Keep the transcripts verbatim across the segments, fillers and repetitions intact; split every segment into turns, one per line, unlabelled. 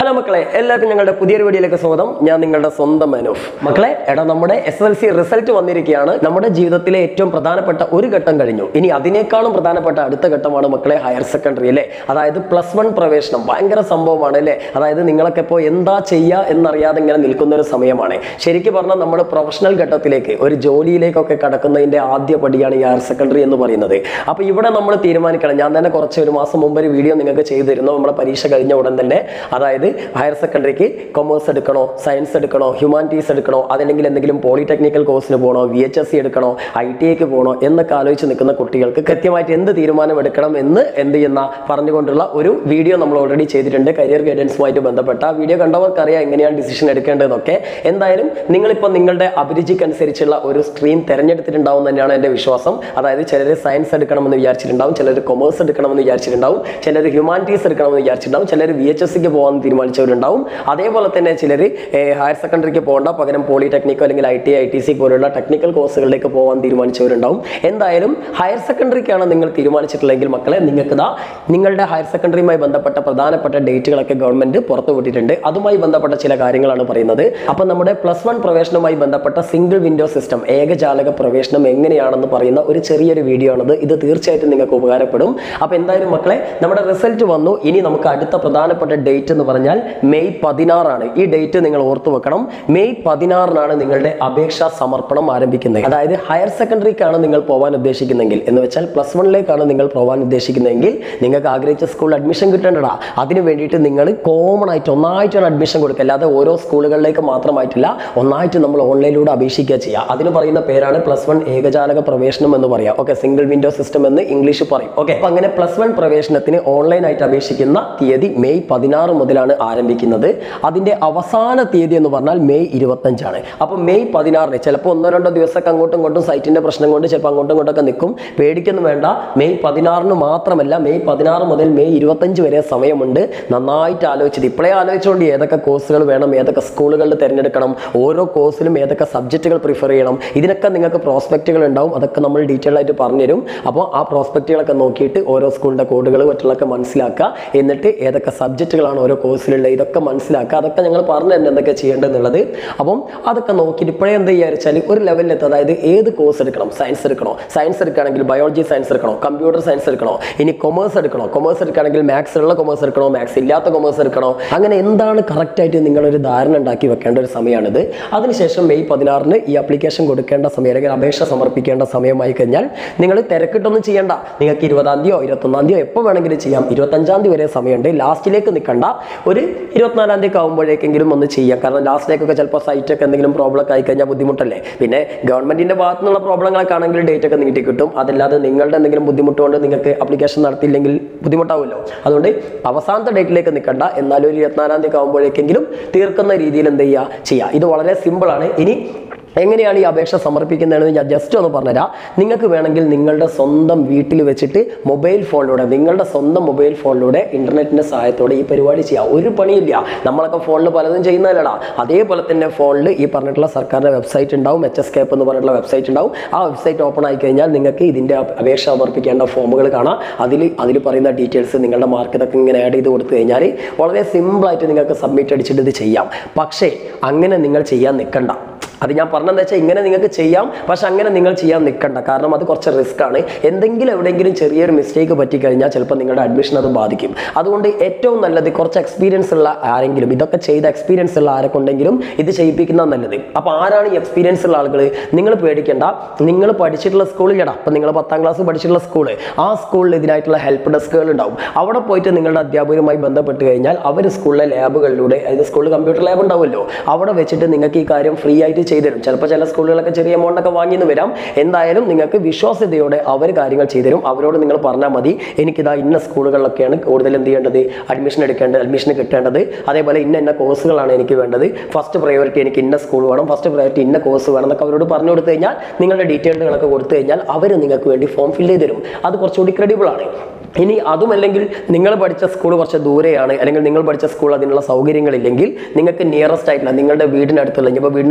Hello മക്കളെ, എല്ലാവർക്കും ഞങ്ങളുടെ പുതിയൊരു വീഡിയോയിലേക്ക് സ്വാഗതം. ഞാൻ നിങ്ങളുടെ സ്വന്തം മനോഫ്. മക്കളെ, എടാ നമ്മുടെ എസ് എൽ സി റിസൾട്ട് വന്നിരിക്കുകയാണ്. നമ്മുടെ ജീവിതത്തിലെ ഏറ്റവും പ്രധാനപ്പെട്ട ഒരു ഘട്ടം കഴിഞ്ഞു. ഇനി അതിനേക്കാളും പ്രധാനപ്പെട്ട അടുത്ത ഘട്ടമാണ് മക്കളെ ഹയർ സെക്കൻഡറി അല്ലേ. അതായത് പ്ലസ് വൺ പ്രവേശനം. ഭയങ്കര സംഭവമാണ് അല്ലേ. അതായത് നിങ്ങളൊക്കെ ഇപ്പോൾ എന്താ ചെയ്യുക എന്നറിയാതെ ഇങ്ങനെ നിൽക്കുന്ന ഒരു സമയമാണ്. ശരിക്കും പറഞ്ഞാൽ നമ്മൾ പ്രൊഫഷണൽ ഘട്ടത്തിലേക്ക് ഒരു ജോലിയിലേക്കൊക്കെ കടക്കുന്നതിൻ്റെ ആദ്യ പടിയാണ് ഈ ഹയർ സെക്കൻഡറി എന്ന് പറയുന്നത്. അപ്പോൾ ഇവിടെ നമ്മൾ തീരുമാനിക്കണം. ഞാൻ തന്നെ കുറച്ച് ഒരു മാസം മുമ്പ് ഒരു വീഡിയോ നിങ്ങൾക്ക് ചെയ്തിരുന്നു. നമ്മുടെ പരീക്ഷ കഴിഞ്ഞ ഉടൻ തന്നെ. അതായത് ഹയർ സെക്കൻഡറിക്ക് കൊമേഴ്സ് എടുക്കണോ, സയൻസ് എടുക്കണോ, ഹ്യൂമാനിറ്റീസ് എടുക്കണോ, അതല്ലെങ്കിൽ എന്തെങ്കിലും പോളിടെക്നിക്കൽ കോഴ്സിന് പോകണോ, വി എച്ച് എസ് സി എടുക്കണോ, ഐ ടി ഐക്ക് പോകണോ എന്നൊക്കെ ആലോചിച്ച് നിൽക്കുന്ന കുട്ടികൾക്ക് കൃത്യമായിട്ട് എന്ത് തീരുമാനം എടുക്കണം എന്ന് എന്ത് ചെയ്യുന്ന പറഞ്ഞുകൊണ്ടുള്ള ഒരു വീഡിയോ നമ്മൾ ഓൾറെഡി ചെയ്തിട്ടുണ്ട്. കരിയർ ഗൈഡൻസുമായിട്ട് ബന്ധപ്പെട്ട ആ വീഡിയോ കണ്ടവർക്കറിയാം എങ്ങനെയാണ് ഡിസിഷൻ എടുക്കേണ്ടതെന്നൊക്കെ. എന്തായാലും നിങ്ങളിപ്പോൾ നിങ്ങളുടെ അഭിരുചിക്കനുസരിച്ചുള്ള ഒരു സ്ട്രീം തിരഞ്ഞെടുത്തിട്ടുണ്ടാവും തന്നെയാണ് എൻ്റെ വിശ്വാസം. അതായത് ചിലർ സയൻസ് എടുക്കണമെന്ന് വിചാരിച്ചിട്ടുണ്ടാവും, ചിലർ കൊമേഴ്സ് എടുക്കണമെന്ന് വിചാരിച്ചിട്ടുണ്ടാവും, ചിലർ ഹ്യൂമാനിറ്റീസ് എടുക്കണമെന്ന് വിചാരിച്ചിട്ടുണ്ടാവും, ചിലർ വി എച്ച് എസ് സിക്ക് പോകാൻ തീരുമാനിച്ചവരുണ്ടാവും. അതേപോലെ തന്നെ ചിലർ ഹയർ സെക്കൻഡറിക്ക് പോകേണ്ട പകരം പോളിടെക്നിക്കോ അല്ലെങ്കിൽ I T I T C പോലുള്ള ടെക്നിക്കൽ കോഴ്സുകളിലേക്ക് പോകാൻ തീരുമാനിച്ചവരുണ്ടാവും. എന്തായാലും ഹയർ സെക്കൻഡറിക്കാണ് നിങ്ങൾ തീരുമാനിച്ചിട്ടുള്ളതെങ്കിൽ മക്കളെ, നിങ്ങൾക്ക് ഇതാ നിങ്ങളുടെ ഹയർ സെക്കൻഡറിയുമായി ബന്ധപ്പെട്ട പ്രധാനപ്പെട്ട ഡേറ്റുകളൊക്കെ ഗവൺമെന്റ് പുറത്തുവിട്ടിട്ടുണ്ട്. അതുമായി ബന്ധപ്പെട്ട ചില കാര്യങ്ങളാണ് പറയുന്നത്. അപ്പം നമ്മുടെ പ്ലസ് വൺ പ്രവേശനവുമായി ബന്ധപ്പെട്ട സിംഗിൾ വിൻഡോ സിസ്റ്റം, ഏകജാലക പ്രവേശനം എങ്ങനെയാണെന്ന് പറയുന്ന ഒരു ചെറിയൊരു വീഡിയോ ആണിത്. ഇത് തീർച്ചയായിട്ടും നിങ്ങൾക്ക് ഉപകാരപ്പെടും. അപ്പോൾ എന്തായാലും മക്കളെ, നമ്മുടെ റിസൾട്ട് വന്നു. ഇനി നമുക്ക് അടുത്ത പ്രധാനപ്പെട്ട ഡേറ്റ് എന്ന് പറഞ്ഞാൽ മെയ് പതിനാറാണ്. ഈ ഡേറ്റ് നിങ്ങൾ ഓർത്തു വെക്കണം. മെയ് പതിനാറിനാണ് നിങ്ങളുടെ അപേക്ഷാ സമർപ്പണം ആരംഭിക്കുന്നത്. അതായത് ഹയർ സെക്കൻഡറിക്കാണ് നിങ്ങൾ പോകാൻ ഉദ്ദേശിക്കുന്നതെങ്കിൽ, എന്ന് വെച്ചാൽ പ്ലസ് വണ്ണിലേക്കാണ് നിങ്ങൾ പോകാൻ ഉദ്ദേശിക്കുന്നതെങ്കിൽ നിങ്ങൾക്ക് ആഗ്രഹിച്ച സ്കൂളിൽ അഡ്മിഷൻ കിട്ടേണ്ടടാ. അതിന് വേണ്ടിയിട്ട് നിങ്ങൾ കോമൺ ആയിട്ട് ഒന്നായിട്ടാണ് അഡ്മിഷൻ കൊടുക്കുക. അല്ലാതെ ഓരോ സ്കൂളുകളിലേക്ക് മാത്രമായിട്ടില്ല, ഒന്നായിട്ട് നമ്മൾ ഓൺലൈനിലൂടെ അപേക്ഷിക്കുക ചെയ്യുക. അതിന് പറയുന്ന പേരാണ് പ്ലസ് വൺ ഏകജാലക പ്രവേശനം എന്ന് പറയാം. ഓക്കെ, സിംഗിൾ വിൻഡോ സിസ്റ്റം എന്ന് ഇംഗ്ലീഷ് പറയും. ഓക്കെ, അപ്പം അങ്ങനെ പ്ലസ് വൺ പ്രവേശനത്തിന് ഓൺലൈനായിട്ട് അപേക്ഷിക്കുന്ന തീയതി മെയ് പതിനാറ് മുതലാണ് ആരംഭിക്കുന്നത്. അതിൻ്റെ അവസാന തീയതി എന്ന് പറഞ്ഞാൽ മെയ് ഇരുപത്തഞ്ചാണ്. അപ്പോൾ മെയ് പതിനാറിന് ചിലപ്പോൾ ഒന്നോ രണ്ടോ ദിവസമൊക്കെ അങ്ങോട്ടും ഇങ്ങോട്ടും സൈറ്റിൻ്റെ പ്രശ്നം കൊണ്ട് ചിലപ്പോൾ അങ്ങോട്ടും ഇങ്ങോട്ടൊക്കെ നിൽക്കും. പേടിക്കൊന്നും വേണ്ട. മെയ് പതിനാറിന് മാത്രമല്ല, മെയ് പതിനാറ് മുതൽ മെയ് ഇരുപത്തഞ്ച് വരെ സമയമുണ്ട്. നന്നായിട്ട് ആലോചിച്ചത് ഇപ്പോഴേ ആലോചിച്ചുകൊണ്ട് ഏതൊക്കെ കോഴ്സുകൾ വേണം, ഏതൊക്കെ സ്കൂളുകളിൽ തിരഞ്ഞെടുക്കണം, ഓരോ കോഴ്സിലും ഏതൊക്കെ സബ്ജക്റ്റുകൾ പ്രിഫർ ചെയ്യണം, ഇതിനൊക്കെ നിങ്ങൾക്ക് പ്രോസ്പെക്റ്റുകൾ ഉണ്ടാവും. അതൊക്കെ നമ്മൾ ഡീറ്റെയിൽ ആയിട്ട് പറഞ്ഞുതരും. അപ്പോൾ ആ പ്രോസ്പെക്റ്റുകളൊക്കെ നോക്കിയിട്ട് ഓരോ സ്കൂളിൻ്റെ കോഡുകൾ മറ്റുള്ളതൊക്കെ മനസ്സിലാക്കുക. എന്നിട്ട് ഏതൊക്കെ സബ്ജക്റ്റുകളാണ് ഓരോ കോഴ്സിലുള്ള ഇതൊക്കെ മനസ്സിലാക്കുക. അതൊക്കെ ഞങ്ങൾ പറഞ്ഞു തന്നെ എന്തൊക്കെ ചെയ്യേണ്ടതെന്നുള്ളത്. അപ്പം അതൊക്കെ നോക്കിയിട്ട് ഇപ്പോഴേ എന്താ വിചാരിച്ചാൽ ഒരു ലെവലിലെത്തും. അതായത് ഏത് കോഴ്സ് എടുക്കണം, സയൻസ് എടുക്കണോ, സയൻസ് എടുക്കുകയാണെങ്കിൽ ബയോളജി സയൻസ് എടുക്കണോ, കമ്പ്യൂട്ടർ സയൻസ് എടുക്കണോ, ഇനി കൊമേഴ്സ് എടുക്കണോ, കൊമേഴ്സ് എടുക്കുകയാണെങ്കിൽ മാത്സ് ഉള്ള കൊമേഴ്സ് എടുക്കണോ, മാത്സ് ഇല്ലാത്ത കൊമേഴ്സ് എടുക്കണോ, അങ്ങനെ എന്താണ് കറക്റ്റായിട്ട് നിങ്ങളൊരു ധാരണ ഉണ്ടാക്കി വെക്കേണ്ട ഒരു സമയമാണിത്. അതിനുശേഷം മെയ് പതിനാറിന് ഈ ആപ്ലിക്കേഷൻ കൊടുക്കേണ്ട സമയം അല്ലെങ്കിൽ അപേക്ഷ സമർപ്പിക്കേണ്ട സമയമായി കഴിഞ്ഞാൽ നിങ്ങൾ തിരക്കിട്ടൊന്നും ചെയ്യേണ്ട. നിങ്ങൾക്ക് ഇരുപതാം തീയതിയോ ഇരുപത്തൊന്നാം തീയതിയോ എപ്പോൾ വേണമെങ്കിലും ചെയ്യാം. ഇരുപത്തഞ്ചാം തീയതി വരെ സമയമുണ്ട്. ലാസ്റ്റിലേക്ക് നിൽക്കണ്ട. ഒരു ഇരുപത്തിനാലാം തീയതി ആകുമ്പോഴേക്കെങ്കിലും ഒന്ന് ചെയ്യാം. കാരണം ലാസ്റ്റിലേക്കൊക്കെ ചിലപ്പോൾ സൈറ്റൊക്കെ എന്തെങ്കിലും പ്രോബ്ലം ഒക്കെ ആയിക്കഴിഞ്ഞാൽ ബുദ്ധിമുട്ടല്ലേ. പിന്നെ ഗവൺമെന്റിന്റെ ഭാഗത്തു നിന്നുള്ള പ്രോബ്ലങ്ങളൊക്കെ ആണെങ്കിൽ ഡേറ്റ് ഒക്കെ നീട്ടി കിട്ടും. അതല്ലാതെ നിങ്ങളുടെ എന്തെങ്കിലും ബുദ്ധിമുട്ട് കൊണ്ട് നിങ്ങൾക്ക് ആപ്ലിക്കേഷൻ നടത്തിയില്ലെങ്കിൽ ബുദ്ധിമുട്ടാവുമല്ലോ. അതുകൊണ്ട് അവസാനത്തെ ഡേറ്റിലേക്ക് നിൽക്കണ്ട. എന്നാലും ഒരു ഇരുപത്തിനാലാം തീയതി ആകുമ്പോഴേക്കെങ്കിലും തീർക്കുന്ന രീതിയിൽ എന്ത് ചെയ്യുക ചെയ്യുക. ഇത് വളരെ സിമ്പിളാണ്. ഇനി എങ്ങനെയാണ് ഈ അപേക്ഷ സമർപ്പിക്കുന്നതെന്ന് ഞാൻ ജസ്റ്റ് ഒന്ന് പറഞ്ഞുതരാം. നിങ്ങൾക്ക് വേണമെങ്കിൽ നിങ്ങളുടെ സ്വന്തം വീട്ടിൽ വെച്ചിട്ട് മൊബൈൽ ഫോണിലൂടെ, നിങ്ങളുടെ സ്വന്തം മൊബൈൽ ഫോണിലൂടെ ഇൻ്റർനെറ്റിൻ്റെ സഹായത്തോടെ ഈ പരിപാടി ചെയ്യാം. ഒരു പണിയില്ല. നമ്മളൊക്കെ ഫോണിൽ പലതും ചെയ്യുന്നതല്ലടാ. അതേപോലെ തന്നെ ഫോണിൽ ഈ പറഞ്ഞിട്ടുള്ള സർക്കാരിൻ്റെ വെബ്സൈറ്റ് ഉണ്ടാവും, എച്ച് എസ് കേപ്പ് എന്ന് പറഞ്ഞിട്ടുള്ള വെബ്സൈറ്റ് ഉണ്ടാവും. ആ വെബ്സൈറ്റ് ഓപ്പൺ ആയി കഴിഞ്ഞാൽ നിങ്ങൾക്ക് ഇതിൻ്റെ അപേക്ഷ സമർപ്പിക്കേണ്ട ഫോമുകൾ കാണാം. അതിൽ അതിൽ പറയുന്ന ഡീറ്റെയിൽസ്, നിങ്ങളുടെ മാർക്ക് ഇതൊക്കെ ഇങ്ങനെ ആഡ് ചെയ്ത് കൊടുത്തു കഴിഞ്ഞാൽ വളരെ സിമ്പിളായിട്ട് നിങ്ങൾക്ക് സബ്മിറ്റ് അടിച്ചിട്ട് ഇത് ചെയ്യാം. പക്ഷേ അങ്ങനെ നിങ്ങൾ ചെയ്യാൻ നിൽക്കണ്ട. അത് ഞാൻ പറഞ്ഞതെന്ന് വെച്ചാൽ ഇങ്ങനെ നിങ്ങൾക്ക് ചെയ്യാം, പക്ഷെ അങ്ങനെ നിങ്ങൾ ചെയ്യാൻ നിൽക്കണ്ട. കാരണം അത് കുറച്ച് റിസ്ക് ആണ്. എന്തെങ്കിലും എവിടെയെങ്കിലും ചെറിയൊരു മിസ്റ്റേക്ക് പറ്റിക്കഴിഞ്ഞാൽ ചിലപ്പോൾ നിങ്ങളുടെ അഡ്മിഷൻ അത് ബാധിക്കും. അതുകൊണ്ട് ഏറ്റവും നല്ലത് കുറച്ച് എക്സ്പീരിയൻസ് ഉള്ള ആരെങ്കിലും, ഇതൊക്കെ ചെയ്ത എക്സ്പീരിയൻസ് ഉള്ള ആരെക്കൊണ്ടെങ്കിലും ഇത് ചെയ്യിപ്പിക്കുന്നത് നല്ലത്. അപ്പോൾ ആരാണ് ഈ എക്സ്പീരിയൻസ് ഉള്ള ആളുകൾ? നിങ്ങൾ പേടിക്കേണ്ട. നിങ്ങൾ പഠിച്ചിട്ടുള്ള സ്കൂളിലടാ, അപ്പം നിങ്ങൾ പത്താം ക്ലാസ് പഠിച്ചിട്ടുള്ള സ്കൂള്, ആ സ്കൂളിൽ ഇതിനായിട്ടുള്ള ഹെൽപ്പ് ഡെസ്കുകൾ ഉണ്ടാവും. അവിടെ പോയിട്ട് നിങ്ങളുടെ അധ്യാപകരുമായി ബന്ധപ്പെട്ട് കഴിഞ്ഞാൽ അവർ സ്കൂളിലെ ലാബുകളിലൂടെ, അതായത് സ്കൂളിൽ കമ്പ്യൂട്ടർ ലാബ് ഉണ്ടാവുമല്ലോ, അവിടെ വെച്ചിട്ട് നിങ്ങൾക്ക് ഈ കാര്യം ഫ്രീ ആയിട്ട് ചെയ്തുതരും. ചിലപ്പോൾ ചില സ്കൂളുകളൊക്കെ ചെറിയ എമൗണ്ട് ഒക്കെ വാങ്ങിയെന്ന് വരാം. എന്തായാലും നിങ്ങൾക്ക് വിശ്വാസ്യതയോടെ അവർ കാര്യങ്ങൾ ചെയ്തുതരും. അവരോട് നിങ്ങൾ പറഞ്ഞാൽ മതി, എനിക്കിതാ ഇന്ന സ്കൂളുകളിലൊക്കെയാണ് കൂടുതൽ എന്ത് ചെയ്യേണ്ടത്, അഡ്മിഷൻ എടുക്കേണ്ടത്, അഡ്മിഷൻ കിട്ടേണ്ടത്, അതേപോലെ ഇന്ന ഇന്ന കോഴ്സുകളാണ് എനിക്ക് വേണ്ടത്, ഫസ്റ്റ് പ്രയോറിറ്റി എനിക്ക് ഇന്ന സ്കൂൾ വേണം, ഫസ്റ്റ് പ്രയോറിറ്റി ഇന്ന കോഴ്സ് വേണം എന്നൊക്കെ അവരോട് പറഞ്ഞു കൊടുത്തു കഴിഞ്ഞാൽ, നിങ്ങളുടെ ഡീറ്റെയിൽസുകളൊക്കെ കൊടുത്തു കഴിഞ്ഞാൽ അവർ നിങ്ങൾക്ക് വേണ്ടി ഫോം ഫില്ല് ചെയ്ത് തരും. അത് കുറച്ചുകൂടി ക്രെഡിബിൾ ആണ്. ഇനി അതുമല്ലെങ്കിൽ നിങ്ങൾ പഠിച്ച സ്കൂൾ കുറച്ച് ദൂരെയാണ്, അല്ലെങ്കിൽ നിങ്ങൾ പഠിച്ച സ്കൂൾ അതിനുള്ള സൗകര്യങ്ങളില്ലെങ്കിൽ നിങ്ങൾക്ക് നിയറസ്റ്റ് ആയിട്ടുള്ള നിങ്ങളുടെ വീടിനടുത്തുള്ള, ഇപ്പോൾ വീടിന് ദൂരെയുള്ള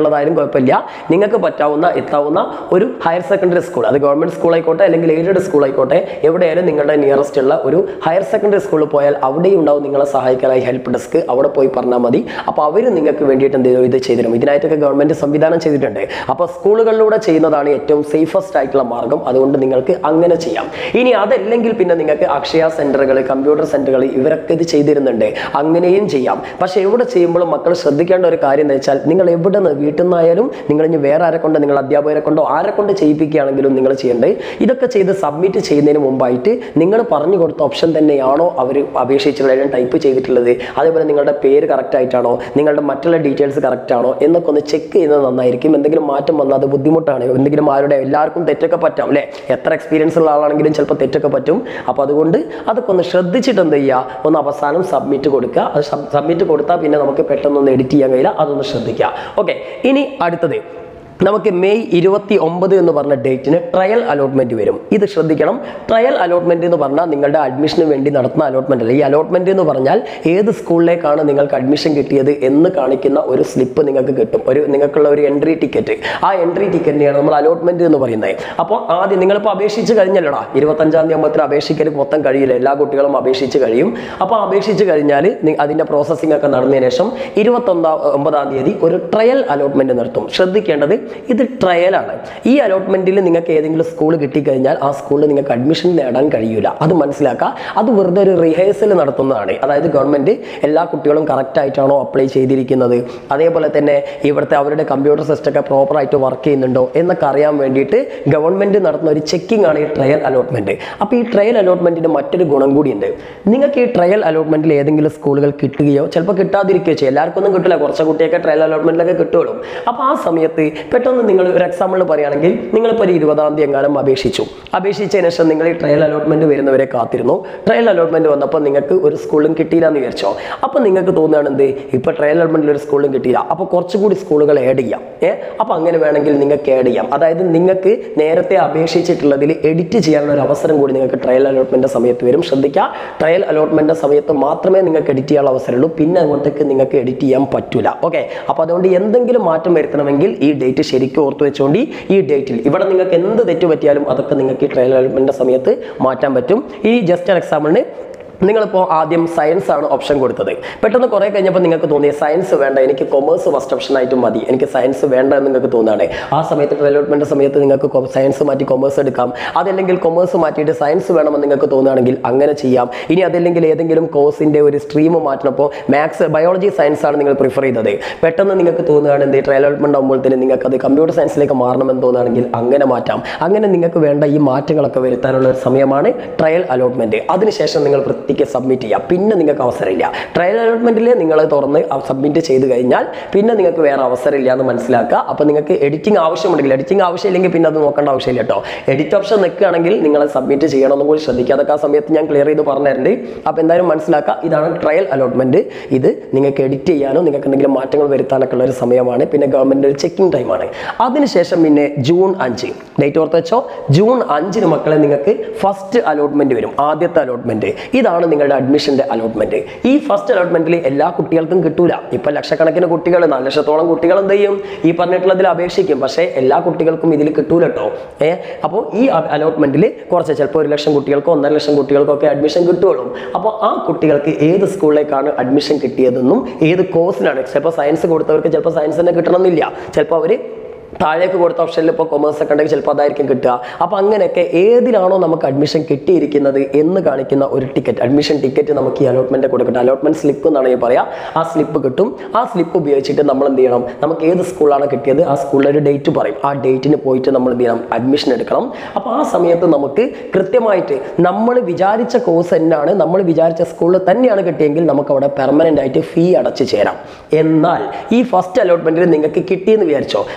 ഉള്ളതായാലും കുഴപ്പമില്ല, നിങ്ങൾക്ക് പറ്റാവുന്ന എത്താവുന്ന ഒരു ഹയർ സെക്കൻഡറി സ്കൂൾ, അത് ഗവൺമെന്റ് സ്കൂൾ ആയിക്കോട്ടെ അല്ലെങ്കിൽ എയ്ഡഡ് സ്കൂൾ ആയിക്കോട്ടെ, എവിടെയായാലും നിങ്ങളുടെ നിയറസ്റ്റ് ഉള്ള ഒരു ഹയർ സെക്കൻഡറി സ്കൂളിൽ പോയാൽ അവിടെയും ഉണ്ടാവും നിങ്ങളെ സഹായിക്കാനായി ഹെൽപ്പ് ഡെസ്ക്. അവിടെ പോയി പറഞ്ഞാൽ മതി. അപ്പോൾ അവർ നിങ്ങൾക്ക് വേണ്ടിയിട്ട് എന്ത് ചെയ്യും, ഇത് ചെയ്തിരും. ഇതിനായിട്ടൊക്കെ ഗവൺമെന്റ് സംവിധാനം ചെയ്തിട്ടുണ്ട്. അപ്പോൾ സ്കൂളുകളിലൂടെ ചെയ്യുന്നതാണ് ഏറ്റവും സേഫസ്റ്റ് ആയിട്ടുള്ള മാർഗം. അതുകൊണ്ട് നിങ്ങൾക്ക് അങ്ങനെ ചെയ്യാം. ഇനി അതല്ലെങ്കിൽ പിന്നെ നിങ്ങൾക്ക് അക്ഷയ സെന്ററുകൾ, കമ്പ്യൂട്ടർ സെന്ററുകൾ, ഇവരൊക്കെ ഇത് ചെയ്തിരുന്നുണ്ട്. അങ്ങനെയും ചെയ്യാം. പക്ഷെ എവിടെ ചെയ്യുമ്പോഴും മക്കൾ ശ്രദ്ധിക്കേണ്ട ഒരു കാര്യം എന്ന് വെച്ചാൽ, നിങ്ങൾ എവിടെ നിന്ന് വീട്ടിൽ നിന്നായാലും നിങ്ങൾ ഇനി വേറെ ആരെ കൊണ്ട്, നിങ്ങൾ അധ്യാപകരെ കൊണ്ടോ ആരെ കൊണ്ട് ചെയ്യിപ്പിക്കുകയാണെങ്കിലും നിങ്ങൾ ചെയ്യേണ്ടത് ഇതൊക്കെ ചെയ്ത് സബ്മിറ്റ് ചെയ്യുന്നതിന് മുമ്പായിട്ട് നിങ്ങൾ പറഞ്ഞു കൊടുത്ത ഓപ്ഷൻ തന്നെയാണോ അവർ അപേക്ഷിച്ചുള്ള ടൈപ്പ് ചെയ്തിട്ടുള്ളത്, അതേപോലെ നിങ്ങളുടെ പേര് കറക്റ്റ് ആയിട്ടാണോ, നിങ്ങളുടെ മറ്റുള്ള ഡീറ്റെയിൽസ് കറക്റ്റ് ആണോ എന്നൊക്കെ ഒന്ന് ചെക്ക് ചെയ്യുന്നത് നന്നായിരിക്കും. എന്തെങ്കിലും മാറ്റം വന്നാൽ അത് ബുദ്ധിമുട്ടാണ്. എന്തെങ്കിലും ആരുടെ എല്ലാവർക്കും തെറ്റൊക്കെ പറ്റാം അല്ലേ, എത്ര എക്സ്പീരിയൻസ് ഉള്ള ആളാണെങ്കിലും ചിലപ്പോൾ തെറ്റൊക്കെ പറ്റും. അപ്പോൾ അതുകൊണ്ട് അതൊക്കെ ഒന്ന് ശ്രദ്ധിച്ചിട്ട് എന്ത് ചെയ്യുക, ഒന്ന് അവസാനം സബ്മിറ്റ് കൊടുക്കുക. അത് സബ്മിറ്റ് കൊടുത്താൽ പിന്നെ നമുക്ക് പെട്ടെന്നൊന്ന് എഡിറ്റ് ചെയ്യാൻ കഴിയില്ല. അതൊന്ന് ശ്രദ്ധിക്കുക. ഓക്കെ, ഇനി അടുത്തത് നമുക്ക് മെയ് ഇരുപത്തി ഒമ്പത് എന്ന് പറഞ്ഞ ഡേറ്റിന് ട്രയൽ അലോട്ട്മെന്റ് വരും. ഇത് ശ്രദ്ധിക്കണം. ട്രയൽ അലോട്ട്മെന്റ് എന്ന് പറഞ്ഞാൽ നിങ്ങളുടെ അഡ്മിഷന് വേണ്ടി നടത്തുന്ന അലോട്ട്മെന്റ് അല്ല. ഈ അലോട്ട്മെന്റ് എന്ന് പറഞ്ഞാൽ ഏത് സ്കൂളിലേക്കാണ് നിങ്ങൾക്ക് അഡ്മിഷൻ കിട്ടിയത് എന്ന് കാണിക്കുന്ന ഒരു സ്ലിപ്പ് നിങ്ങൾക്ക് കിട്ടും. ഒരു നിങ്ങൾക്കുള്ള ഒരു എൻട്രി ടിക്കറ്റ്. ആ എൻട്രി ടിക്കറ്റിനെയാണ് നമ്മൾ അലോട്ട്മെന്റ് എന്ന് പറയുന്നത്. അപ്പോൾ ആദ്യം നിങ്ങളിപ്പോൾ അപേക്ഷിച്ച് കഴിഞ്ഞല്ലോടാ, ഇരുപത്തഞ്ചാം തീയതി ആകുമ്പോൾ അപേക്ഷിക്കൽ മൊത്തം കഴിയില്ല, എല്ലാ കുട്ടികളും അപേക്ഷിച്ച് കഴിയും. അപ്പോൾ അപേക്ഷിച്ച് കഴിഞ്ഞാൽ അതിന്റെ പ്രോസസ്സിംഗ് ഒക്കെ നടന്നതിന് ശേഷം ഇരുപത്തൊന്നാം ഒമ്പതാം തീയതി ഒരു ട്രയൽ അലോട്ട്മെന്റ് നടത്തും. ശ്രദ്ധിക്കേണ്ടത്, ഇത് ട്രയലാണ്. ഈ അലോട്ട്മെന്റിൽ നിങ്ങൾക്ക് ഏതെങ്കിലും സ്കൂൾ കിട്ടിക്കഴിഞ്ഞാൽ ആ സ്കൂളിൽ നിങ്ങൾക്ക് അഡ്മിഷൻ നേടാൻ കഴിയില്ല. അത് മനസ്സിലാക്കുക. അത് വെറുതെ ഒരു റിഹേഴ്സൽ നടത്തുന്നതാണ്. അതായത് ഗവൺമെന്റ് എല്ലാ കുട്ടികളും കറക്റ്റ് ആയിട്ടാണോ അപ്ലൈ ചെയ്തിരിക്കുന്നത്, അതേപോലെ തന്നെ ഇവിടുത്തെ അവരുടെ കമ്പ്യൂട്ടർ സിസ്റ്റം ഒക്കെ പ്രോപ്പറായിട്ട് വർക്ക് ചെയ്യുന്നുണ്ടോ എന്നൊക്കെ അറിയാൻ വേണ്ടിയിട്ട് ഗവൺമെന്റ് നടത്തുന്ന ഒരു ചെക്കിംഗ് ആണ് ഈ ട്രയൽ അലോട്ട്മെന്റ്. അപ്പോൾ ഈ ട്രയൽ അലോട്ട്മെന്റിന് മറ്റൊരു ഗുണം കൂടിയുണ്ട്. നിങ്ങൾക്ക് ഈ ട്രയൽ അലോട്ട്മെന്റിൽ ഏതെങ്കിലും സ്കൂളുകൾ കിട്ടുകയോ ചിലപ്പോൾ കിട്ടാതിരിക്കുകയോ ചെയ്യും. എല്ലാവർക്കും ഒന്നും കിട്ടില്ല, കുറച്ച് കുട്ടിയൊക്കെ ട്രയൽ അലോട്ട്മെന്റിലൊക്കെ കിട്ടുള്ളൂ. അപ്പോൾ ആ സമയത്ത് പെട്ടെന്ന് നിങ്ങൾ ഒരു എക്സാമ്പിൾ പറയുകയാണെങ്കിൽ, നിങ്ങളിപ്പോൾ ഒരു ഇരുപതാം തീയതി എങ്ങാനും അപേക്ഷിച്ചു. അപേക്ഷിച്ചതിന് ശേഷം നിങ്ങൾ ഈ ട്രയൽ അലോട്ട്മെന്റ് വരുന്നവരെ കാത്തിരുന്നു. ട്രയൽ അലോട്ട്മെന്റ് വന്നപ്പോൾ നിങ്ങൾക്ക് ഒരു സ്കൂളും കിട്ടിയില്ല എന്ന് വിചാരിച്ചോ. അപ്പോൾ നിങ്ങൾക്ക് തോന്നുകയാണ് എന്ത്, ഇപ്പോൾ ട്രയൽ അലോട്ട്മെന്റിൽ ഒരു സ്കൂളും കിട്ടിയില്ല, അപ്പോൾ കുറച്ചുകൂടി സ്കൂളുകൾ ആഡ് ചെയ്യാം. ഏഹ് അപ്പോൾ അങ്ങനെ വേണമെങ്കിൽ നിങ്ങൾക്ക് ആഡ് ചെയ്യാം. അതായത് നിങ്ങൾക്ക് നേരത്തെ അപേക്ഷിച്ചിട്ടുള്ളതിൽ എഡിറ്റ് ചെയ്യാനുള്ള ഒരു അവസരം കൂടി നിങ്ങൾക്ക് ട്രയൽ അലോട്ട്മെന്റ് സമയത്ത് വരും. ശ്രദ്ധിക്കുക, ട്രയൽ അലോട്ട്മെന്റ് സമയത്ത് മാത്രമേ നിങ്ങൾക്ക് എഡിറ്റ് ചെയ്യാനുള്ള അവസരമുള്ളൂ. പിന്നെ അങ്ങോട്ടേക്ക് നിങ്ങൾക്ക് എഡിറ്റ് ചെയ്യാൻ പറ്റൂല. ഓക്കെ, അപ്പോൾ അതുകൊണ്ട് എന്തെങ്കിലും മാറ്റം വരുത്തണമെങ്കിൽ ഈ ഡേറ്റ് ശരിക്കും ഓർത്തു വെച്ചുകൊണ്ട് ഈ ഡേറ്റിൽ ഇവിടെ നിങ്ങൾക്ക് എന്ത് തെറ്റ് പറ്റിയാലും അതൊക്കെ നിങ്ങൾക്ക് ഈ ട്രയൽ അലോട്ട്മെന്റ് സമയത്ത് മാറ്റാൻ പറ്റും. ഈ ജസ്റ്റ് എക്സാമ്പിളിന് നിങ്ങളിപ്പോൾ ആദ്യം സയൻസ് ആണ് ഓപ്ഷൻ കൊടുത്തത്. പെട്ടെന്ന് കുറേ കഴിഞ്ഞപ്പോൾ നിങ്ങൾക്ക് തോന്നിയ സയൻസ് വേണ്ട, എനിക്ക് കൊമേഴ്സ് ഫസ്റ്റ് ഓപ്ഷൻ ആയിട്ട് മതി, എനിക്ക് സയൻസ് വേണ്ട എന്ന് നിങ്ങൾക്ക് തോന്നുകയാണ്. ആ സമയത്ത് ഡെവലപ്മെൻറ്റ് സമയത്ത് നിങ്ങൾക്ക് സയൻസ് മാറ്റി കൊമേഴ്സ് എടുക്കാം. അതല്ലെങ്കിൽ കൊമേഴ്സ് മാറ്റിയിട്ട് സയൻസ് വേണമെന്ന് നിങ്ങൾക്ക് തോന്നുകയാണെങ്കിൽ അങ്ങനെ ചെയ്യാം. ഇനി അതല്ലെങ്കിൽ ഏതെങ്കിലും കോഴ്സിൻ്റെ ഒരു സ്ട്രീം മാറ്റണപ്പോൾ മാത്സ് ബയോളജി സയൻസ് ആണ് നിങ്ങൾ പ്രിഫർ ചെയ്തത്, പെട്ടെന്ന് നിങ്ങൾക്ക് തോന്നുകയാണ് എന്ത് ട്രയൽ അലോട്ട്മെൻറ്റ് ആകുമ്പോൾ തന്നെ നിങ്ങൾക്ക് അത് കമ്പ്യൂട്ടർ സയൻസിലേക്ക് മാറണമെന്ന് തോന്നുകയാണെങ്കിൽ അങ്ങനെ മാറ്റാം. അങ്ങനെ നിങ്ങൾക്ക് വേണ്ട ഈ മാറ്റങ്ങളൊക്കെ വരുത്താനുള്ള ഒരു സമയമാണ് ട്രയൽ അലോട്ട്മെൻറ്റ്. അതിനുശേഷം നിങ്ങൾ സബ്മിറ്റ് ചെയ്യാം. പിന്നെ നിങ്ങൾക്ക് അവസരമില്ല. ട്രയൽ അലോട്ട്മെന്റിൽ നിങ്ങൾ തുറന്ന് സബ്മിറ്റ് ചെയ്ത് കഴിഞ്ഞാൽ പിന്നെ നിങ്ങൾക്ക് വേറെ അവസരമില്ല എന്ന് മനസ്സിലാക്കുക. അപ്പോൾ നിങ്ങൾക്ക് എഡിറ്റിംഗ് ആവശ്യമുണ്ടെങ്കിൽ, എഡിറ്റിംഗ് ആവശ്യമില്ലെങ്കിൽ പിന്നെ അത് നോക്കേണ്ട ആവശ്യമില്ല കേട്ടോ. എഡിറ്റ് ഓപ്ഷൻ നിൽക്കുകയാണെങ്കിൽ നിങ്ങൾ സബ്മിറ്റ് ചെയ്യണമെന്നും കൂടി ശ്രദ്ധിക്കുക. അതൊക്കെ ആ സമയത്ത് ഞാൻ ക്ലിയർ ചെയ്ത് പറഞ്ഞിട്ടുണ്ട്. അപ്പോൾ എന്തായാലും മനസ്സിലാക്കുക, ഇതാണ് ട്രയൽ അലോട്ട്മെന്റ്. ഇത് നിങ്ങൾക്ക് എഡിറ്റ് ചെയ്യാനോ നിങ്ങൾക്ക് എന്തെങ്കിലും മാറ്റങ്ങൾ വരുത്താനൊക്കെ ഉള്ള ഒരു സമയമാണ്. പിന്നെ ഗവൺമെന്റ് ഒരു ചെക്കിംഗ് ടൈമാണ്. അതിനുശേഷം പിന്നെ ജൂൺ അഞ്ച് ഡേറ്റ് ഓർത്ത് വെച്ചോ. ജൂൺ അഞ്ചിന് മക്കളെ നിങ്ങൾക്ക് ഫസ്റ്റ് അലോട്ട്മെന്റ് വരും. ആദ്യത്തെ അലോട്ട്മെന്റ് ഇതാണ് നിങ്ങളുടെ അഡ്മിഷന്റെ അലോട്ട്മെന്റ്. ഈ ഫസ്റ്റ് അലോട്ട്മെന്റിൽ എല്ലാ കുട്ടികൾക്കും കിട്ടൂല. ഇപ്പൊ ലക്ഷക്കണക്കിന് കുട്ടികൾ, നാല് ലക്ഷത്തോളം കുട്ടികൾ എന്ത് ചെയ്യും, ഈ പറഞ്ഞിട്ടുള്ളതിൽ അപേക്ഷിക്കും. പക്ഷേ എല്ലാ കുട്ടികൾക്കും ഇതിൽ കിട്ടൂല കേട്ടോ. ഏഹ് അപ്പോൾ ഈ അലോട്ട്മെന്റിൽ കുറച്ച് ചിലപ്പോൾ ഒരു ലക്ഷം കുട്ടികൾക്കോ ഒന്നര ലക്ഷം കുട്ടികൾക്കോ ഒക്കെ അഡ്മിഷൻ കിട്ടുള്ളൂ. അപ്പോൾ ആ കുട്ടികൾക്ക് ഏത് സ്കൂളിലേക്കാണ് അഡ്മിഷൻ കിട്ടിയതെന്നും ഏത് കോഴ്സിനാണ്, ചിലപ്പോൾ സയൻസ് കൊടുത്തവർക്ക് ചിലപ്പോൾ സയൻസ് തന്നെ കിട്ടണമെന്നില്ല, ചിലപ്പോൾ അവർ താഴേക്ക് കൊടുത്ത ഓപ്ഷനിൽ ഇപ്പോൾ കൊമേഴ്സ് ഒക്കെ ഉണ്ടെങ്കിൽ ചിലപ്പോൾ അതായിരിക്കും കിട്ടുക. അപ്പോൾ അങ്ങനെയൊക്കെ ഏതിലാണോ നമുക്ക് അഡ്മിഷൻ കിട്ടിയിരിക്കുന്നത് എന്ന് കാണിക്കുന്ന ഒരു ടിക്കറ്റ്, അഡ്മിഷൻ ടിക്കറ്റ് നമുക്ക് ഈ അലോട്ട്മെന്റ് കൊടുക്കട്ടെ. അലോട്ട്മെന്റ് സ്ലിപ്പ് എന്നാണ് ഈ പറയാം. ആ സ്ലിപ്പ് കിട്ടും. ആ സ്ലിപ്പ് ഉപയോഗിച്ചിട്ട് നമ്മൾ എന്ത് ചെയ്യണം, നമുക്ക് ഏത് സ്കൂളാണ് കിട്ടിയത് ആ സ്കൂളിലെ ഒരു ഡേറ്റ് പറയും. ആ ഡേറ്റിന് പോയിട്ട് നമ്മൾ എന്ത് ചെയ്യണം, അഡ്മിഷൻ എടുക്കണം. അപ്പോൾ ആ സമയത്ത് നമുക്ക് കൃത്യമായിട്ട് നമ്മൾ വിചാരിച്ച കോഴ്സ് തന്നെയാണ്, നമ്മൾ വിചാരിച്ച സ്കൂളിൽ തന്നെയാണ് കിട്ടിയെങ്കിൽ നമുക്ക് അവിടെ പെർമനന്റ് ആയിട്ട് ഫീ അടച്ച് ചേരാം. എന്നാൽ ഈ ഫസ്റ്റ് അലോട്ട്മെന്റിൽ നിങ്ങൾക്ക് കിട്ടിയെന്ന് വിചാരിച്ചോ, പക്ഷേ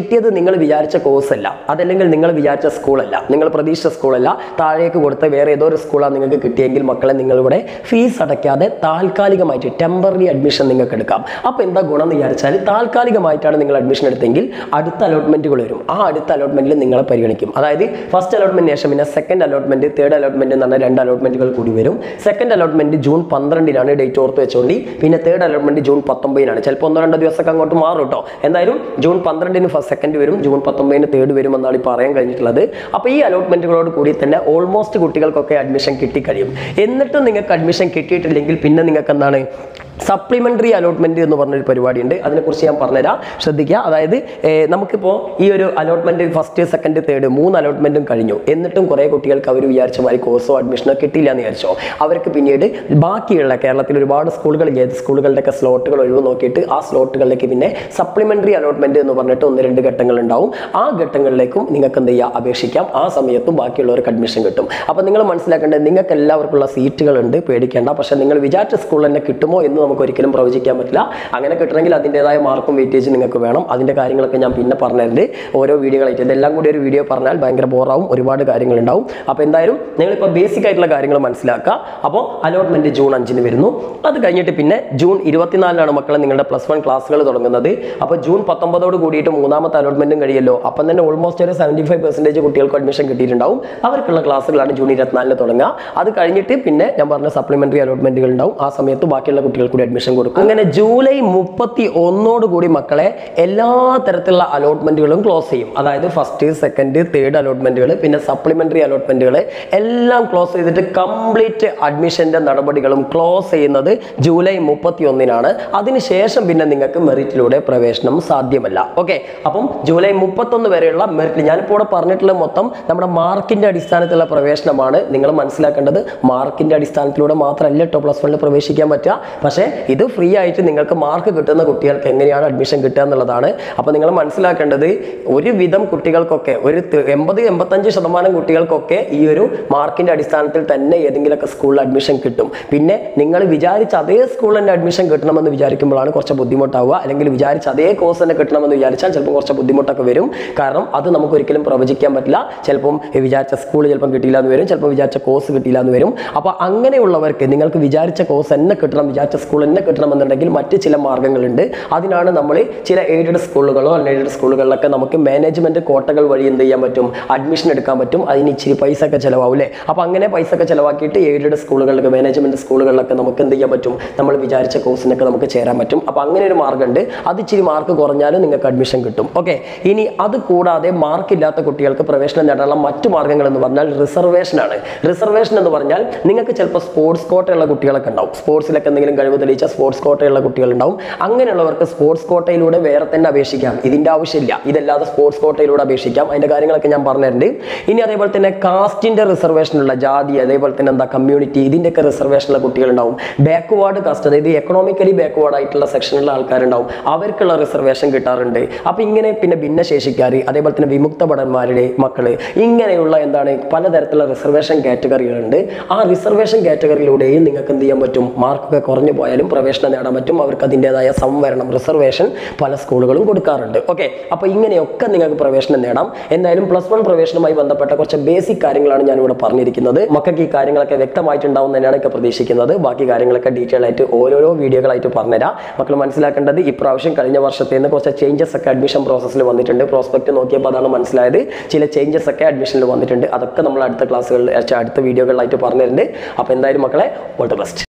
കിട്ടിയത് നിങ്ങൾ വിചാരിച്ച കോഴ്സ് അല്ല, അതല്ലെങ്കിൽ നിങ്ങൾ വിചാരിച്ച സ്കൂളല്ല, നിങ്ങൾ പ്രതീക്ഷിച്ച സ്കൂളല്ല, താഴേക്ക് കൊടുത്ത വേറെ ഏതോ ഒരു സ്കൂളാണ് നിങ്ങൾക്ക് കിട്ടിയെങ്കിൽ മക്കളെ നിങ്ങളിവിടെ ഫീസ് അടയ്ക്കാതെ താൽക്കാലികമായിട്ട് ടെമ്പററി അഡ്മിഷൻ നിങ്ങൾക്ക് എടുക്കാം. അപ്പോൾ എന്താ ഗുണം എന്ന് വിചാരിച്ചാൽ താൽക്കാലികമായിട്ടാണ് നിങ്ങൾ അഡ്മിഷൻ എടുത്തെങ്കിൽ അടുത്ത അലോട്ട്മെന്റുകൾ വരും. ആ അടുത്ത അലോട്ട്മെന്റിൽ നിങ്ങളെ പരിഗണിക്കും. അതായത് ഫസ്റ്റ് അലോട്ട്മെന്റിന് ശേഷം പിന്നെ സെക്കൻഡ് അലോട്ട്മെന്റ്, തേർഡ് അലോട്ട്മെന്റ് എന്ന് പറഞ്ഞാൽ രണ്ട് അലോട്ട്മെന്റുകൾ കൂടി വരും. സെക്കൻഡ് അലോട്ട്മെന്റ് ജൂൺ പന്ത്രണ്ടിനാണ്, ഡേറ്റ് ഓർത്ത് വെച്ചോണ്ടി. പിന്നെ തേർഡ് അലോട്ട്മെന്റ് ജൂൺ പത്തൊമ്പതിനാണ്. ചിലപ്പോൾ ഒന്നോ രണ്ടോ ദിവസമൊക്കെ അങ്ങോട്ട് മാറും കേട്ടോ. എന്തായാലും ജൂൺ പന്ത്രണ്ടിന് ഫസ്റ്റ് സെക്കൻഡ് വരും, ജൂൺ പത്തൊമ്പതിന് തേർഡ് വരും എന്നാണ് ഈ പറയാൻ കഴിഞ്ഞിട്ടുള്ളത്. അപ്പോൾ ഈ അലോട്ട്മെന്റുകളോട് കൂടി തന്നെ ഓൾമോസ്റ്റ് കുട്ടികൾക്കൊക്കെ അഡ്മിഷൻ കിട്ടിക്കഴിയും. എന്നിട്ടും നിങ്ങൾക്ക് അഡ്മിഷൻ കിട്ടിയിട്ടില്ലെങ്കിൽ പിന്നെ നിങ്ങൾക്ക് എന്താണ് സപ്ലിമെന്ററി അലോട്ട്മെന്റ് എന്ന് പറഞ്ഞൊരു പരിപാടിയുണ്ട്. അതിനെക്കുറിച്ച് ഞാൻ പറഞ്ഞുതരാം, ശ്രദ്ധിക്കുക. അതായത് നമുക്കിപ്പോൾ ഈ ഒരു അലോട്ട്മെന്റ് ഫസ്റ്റ് സെക്കൻഡ് തേർഡ് മൂന്ന് അലോട്ട്മെന്റും കഴിഞ്ഞു, എന്നിട്ടും കുറേ കുട്ടികൾക്ക് അവർ വിചാരിച്ച മാതിരി കോഴ്സോ അഡ്മിഷനോ കിട്ടിയില്ല എന്ന് വിചാരിച്ചോ, അവർക്ക് പിന്നീട് ബാക്കിയുള്ള കേരളത്തിൽ ഒരുപാട് സ്കൂളുകൾ ഏത് സ്കൂളുകളുടെയൊക്കെ സ്ലോട്ടുകൾ ഒഴിവ് നോക്കിയിട്ട് ആ സ്ലോട്ടുകളിലേക്ക് പിന്നെ സപ്ലിമെന്ററി അലോട്ട്മെന്റ് എന്ന് പറഞ്ഞിട്ട് ഒന്ന് രണ്ട് ഘട്ടങ്ങൾ ഉണ്ടാവും. ആ ഘട്ടങ്ങളിലേക്കും നിങ്ങൾക്ക് എന്ത് ചെയ്യുക, അപേക്ഷിക്കാം. ആ സമയത്തും ബാക്കിയുള്ളവർക്ക് അഡ്മിഷൻ കിട്ടും. അപ്പോൾ നിങ്ങൾ മനസ്സിലാക്കേണ്ടത് നിങ്ങൾക്ക് എല്ലാവർക്കുള്ള സീറ്റുകളുണ്ട്, പേടിക്കേണ്ട. പക്ഷേ നിങ്ങൾ വിചാരിച്ച സ്കൂളിൽ തന്നെ കിട്ടുമോ എന്ന് നമുക്ക് ഒരിക്കലും പ്രവചിക്കാൻ പറ്റില്ല. അങ്ങനെ കിട്ടണമെങ്കിൽ അതിൻ്റെതായ മാർക്കും വെയിറ്റേജ് നിങ്ങൾക്ക് വേണം. അതിൻ്റെ കാര്യങ്ങളൊക്കെ ഞാൻ പിന്നെ പറഞ്ഞിട്ടുണ്ട് ഓരോ വീഡിയോകളായിട്ട്. ഇതെല്ലാം കൂടി ഒരു വീഡിയോ പറഞ്ഞാൽ ഭയങ്കര ബോറാവും, ഒരുപാട് കാര്യങ്ങളുണ്ടാവും. അപ്പോൾ എന്തായാലും നിങ്ങളിപ്പോൾ ബേസിക് ആയിട്ടുള്ള കാര്യങ്ങൾ മനസ്സിലാക്കുക. അപ്പോൾ അലോട്ട്മെന്റ് ജൂൺ അഞ്ചിന് വരുന്നു. അത് കഴിഞ്ഞിട്ട് പിന്നെ ജൂൺ ഇരുപത്തിനാലിനാണ് മക്കളെ നിങ്ങളുടെ പ്ലസ് വൺ ക്ലാസ്സുകൾ തുടങ്ങുന്നത്. അപ്പോൾ ജൂൺ പത്തൊമ്പതോട് കൂടിയിട്ട് മൂന്നാമത്തെ അലോട്ട്മെന്റും കഴിയല്ലോ. അപ്പം തന്നെ ഓൾമോസ്റ്റ് ഒരു സെവൻറ്റി ഫൈവ് പെർസെൻറ്റേജ് കുട്ടികൾക്ക് അഡ്മിഷൻ കിട്ടിയിട്ടുണ്ടാവും. അവർക്കുള്ള ക്ലാസ്സുകളാണ് ജൂൺ ഇരുപത്തിനാലിന് തുടങ്ങുക. അത് കഴിഞ്ഞിട്ട് പിന്നെ ഞാൻ പറഞ്ഞ സപ്ലിമെന്ററി അലോട്ട്മെന്റുകൾ ഉണ്ടാവും. ആ സമയത്ത് ബാക്കിയുള്ള കുട്ടികൾക്ക് കൂടി അഡ്മിഷൻ കൊടുക്കും. അങ്ങനെ ജൂലൈ മുപ്പത്തി ഒന്നോട് കൂടി മക്കളെ എല്ലാ തരത്തിലുള്ള അലോട്ട്മെന്റുകളും ക്ലോസ് ചെയ്യും. അതായത് ഫസ്റ്റ് സെക്കൻഡ് തേർഡ് അലോട്ട്മെന്റുകൾ പിന്നെ സപ്ലിമെന്ററി അലോട്ട്മെന്റുകൾ എല്ലാം ക്ലോസ് ചെയ്തിട്ട് കംപ്ലീറ്റ് അഡ്മിഷന്റെ നടപടികളും ക്ലോസ് ചെയ്യുന്നത് ജൂലൈ മുപ്പത്തി ഒന്നിനാണ്. അതിനുശേഷം പിന്നെ നിങ്ങൾക്ക് മെറിറ്റിലൂടെ പ്രവേശനം സാധ്യമല്ല. ഓക്കെ, അപ്പം ജൂലൈ മുപ്പത്തൊന്ന് വരെയുള്ള മെറിറ്റ് ഞാനിപ്പോൾ ഇവിടെ പറഞ്ഞിട്ടുള്ള മൊത്തം നമ്മുടെ മാർക്കിന്റെ അടിസ്ഥാനത്തിലുള്ള പ്രവേശനമാണ്. നിങ്ങൾ മനസ്സിലാക്കേണ്ടത് മാർക്കിന്റെ അടിസ്ഥാനത്തിലൂടെ മാത്രമല്ല കേട്ടോ പ്ലസ് വണ്ണിൽ പ്രവേശിക്കാൻ പറ്റുക. പക്ഷേ ഇത് ഫ്രീ ആയിട്ട് നിങ്ങൾക്ക് മാർക്ക് കിട്ടുന്ന കുട്ടികൾക്ക് എങ്ങനെയാണ് അഡ്മിഷൻ കിട്ടുക എന്നുള്ളതാണ്. അപ്പോൾ നിങ്ങൾ മനസ്സിലാക്കേണ്ടത് ഒരുവിധം കുട്ടികൾക്കൊക്കെ ഒരു എൺപത് എൺപത്തഞ്ച് ശതമാനം കുട്ടികൾക്കൊക്കെ ഈ ഒരു മാർക്കിന്റെ അടിസ്ഥാനത്തിൽ തന്നെ ഏതെങ്കിലുമൊക്കെ സ്കൂളിൽ അഡ്മിഷൻ കിട്ടും. പിന്നെ നിങ്ങൾ വിചാരിച്ച അതേ സ്കൂളിൽ തന്നെ അഡ്മിഷൻ കിട്ടണമെന്ന് വിചാരിക്കുമ്പോഴാണ് കുറച്ച് ബുദ്ധിമുട്ടാവുക. അല്ലെങ്കിൽ വിചാരിച്ച അതേ കോഴ്സ് തന്നെ കിട്ടണമെന്ന് വിചാരിച്ചാൽ ചിലപ്പോൾ കുറച്ച് ബുദ്ധിമുട്ടൊക്കെ വരും. കാരണം അത് നമുക്ക് ഒരിക്കലും പ്രവചിക്കാൻ പറ്റില്ല. ചിലപ്പം വിചാരിച്ച സ്കൂൾ ചിലപ്പം കിട്ടിയില്ല എന്ന് വരും, ചിലപ്പോൾ വിചാരിച്ച കോഴ്സ് കിട്ടിയില്ല എന്ന് വരും. അപ്പോൾ അങ്ങനെയുള്ളവർക്ക് നിങ്ങൾക്ക് വിചാരിച്ച കോഴ്സ് തന്നെ കിട്ടണം, വിചാരിച്ച സ്കൂൾ തന്നെ കിട്ടണമെന്നുണ്ടെങ്കിൽ മറ്റ് ചില മാർഗ്ഗങ്ങളുണ്ട്. അതിനാണ് നമ്മൾ ചില എയ്ഡഡ് സ്കൂളുകളോ അൺഎയ്ഡഡ് സ്കൂളുകളിലൊക്കെ നമുക്ക് മാനേജ്മെന്റ് കോട്ടകൾ വഴി എന്ത് ചെയ്യാൻ പറ്റും, അഡ്മിഷൻ എടുക്കാൻ പറ്റും. അതിന് ഇച്ചിരി പൈസ ഒക്കെ ചിലവാകും അല്ലേ. അപ്പോൾ അങ്ങനെ പൈസ ഒക്കെ ചിലവാക്കിയിട്ട് എയ്ഡഡ് സ്കൂളുകളിലൊക്കെ മാനേജ്മെന്റ് സ്കൂളുകളിലൊക്കെ നമുക്ക് എന്ത് ചെയ്യാൻ പറ്റും, നമ്മൾ വിചാരിച്ച കോഴ്സിനൊക്കെ നമുക്ക് ചേരാൻ പറ്റും. അപ്പോൾ അങ്ങനെ ഒരു മാർഗ്ഗമുണ്ട്. അത് ഇച്ചിരി മാർക്ക് കുറഞ്ഞാലും നിങ്ങൾക്ക് അഡ്മിഷൻ കിട്ടും. ഓക്കെ, ഇനി അത് കൂടാതെ മാർക്ക് ഇല്ലാത്ത കുട്ടികൾക്ക് പ്രവേശനം നേടാനുള്ള മറ്റു മാർഗ്ഗങ്ങൾ എന്ന് പറഞ്ഞാൽ റിസർവേഷൻ ആണ്. റിസർവേഷൻ എന്ന് പറഞ്ഞാൽ നിങ്ങൾക്ക് ചിലപ്പോൾ സ്പോർട്സ് കോട്ടയുള്ള കുട്ടികളൊക്കെ ഉണ്ടാവും. സ്പോർട്സിലൊക്കെ എന്തെങ്കിലും കഴിവ് തെളിയിച്ച സ്പോർട്സ് കോട്ടയുള്ള കുട്ടികളുണ്ടാവും. അങ്ങനെയുള്ളവർക്ക് സ്പോർട്സ് കോട്ടയിലൂടെ വേറെ തന്നെ അപേക്ഷിക്കാം. ഇതിന്റെ ആവശ്യമില്ല, ഇതല്ലാതെ സ്പോർട്സ് കോട്ടയിലൂടെ അപേക്ഷിക്കാം. അതിന്റെ കാര്യങ്ങളൊക്കെ ഞാൻ പറഞ്ഞിട്ടുണ്ട്. ഇനി അതേപോലെ തന്നെ കാസ്റ്റിന്റെ റിസർവേഷനുള്ള ജാതി, അതേപോലെ തന്നെ എന്താ കമ്മ്യൂണിറ്റി, ഇതിന്റെയൊക്കെ റിസർവേഷനുള്ള കുട്ടികളുണ്ടാവും. ബാക്ക്വേർഡ് കാസ്റ്റ്, അതായത് എക്കണോമിക്കലി ബാക്ക്വേർഡ് ആയിട്ടുള്ള സെക്ഷനിലുള്ള ആൾക്കാരുണ്ടാവും. അവർക്കുള്ള റിസർവേഷൻ കിട്ടാറുണ്ട്. അപ്പൊ ഇങ്ങനെ പിന്നെ ഭിന്നശേഷിക്കാർ, അതേപോലെ തന്നെ വിമുക്ത ഭടന്മാരുടെ മക്കള്, ഇങ്ങനെയുള്ള എന്താണ് പലതരത്തിലുള്ള റിസർവേഷൻ കാറ്റഗറികളുണ്ട്. ആ റിസർവേഷൻ കാറ്റഗറിയിലൂടെയും നിങ്ങൾക്ക് എന്ത് ചെയ്യാൻ പറ്റും, മാർക്കൊക്കെ കുറഞ്ഞു പോയാലും പ്രവേശനം നേടാൻ പറ്റും. അവർക്ക് അതിൻ്റെതായ സംവരണം റിസർവേഷൻ പല സ്കൂളുകളും കൊടുക്കാറുണ്ട്. ഓക്കെ, അപ്പോൾ ഇങ്ങനെയൊക്കെ നിങ്ങൾക്ക് പ്രവേശനം നേടാം. എന്തായാലും പ്ലസ് വൺ പ്രവേശനവുമായി ബന്ധപ്പെട്ട കുറച്ച് ബേസിക് കാര്യങ്ങളാണ് ഞാനിവിടെ പറഞ്ഞിരിക്കുന്നത്. മക്കൾക്ക് ഈ കാര്യങ്ങളൊക്കെ വ്യക്തമായിട്ടുണ്ടാവും തന്നെയാണ് ഒക്കെ പ്രതീക്ഷിക്കുന്നത്. ബാക്കി കാര്യങ്ങളൊക്കെ ഡീറ്റെയിൽ ആയിട്ട് ഓരോരോ വീഡിയോകളായിട്ട് പറഞ്ഞുതരാം. മക്കൾ മനസ്സിലാക്കേണ്ടത് ഇപ്രാവശ്യം കഴിഞ്ഞ വർഷത്തിൽ നിന്ന് കുറച്ച് ചേഞ്ചസ് ഒക്കെ അഡ്മിഷൻ പ്രോസസ്സിൽ വന്നിട്ടുണ്ട്. പ്രോസ്പെക്ട് നോക്കിയപ്പോൾ അതാണ് മനസ്സിലായത്. ചില ചേഞ്ചസ് ഒക്കെ അഡ്മിഷനിൽ വന്നിട്ടുണ്ട്. അതൊക്കെ നമ്മൾ അടുത്ത ക്ലാസ്സുകളിൽ അടുത്ത വീഡിയോകളിലായിട്ട് പറഞ്ഞിട്ടുണ്ട്. അപ്പോൾ എന്തായാലും മക്കളെ ഓൾ ദി ബെസ്റ്റ്.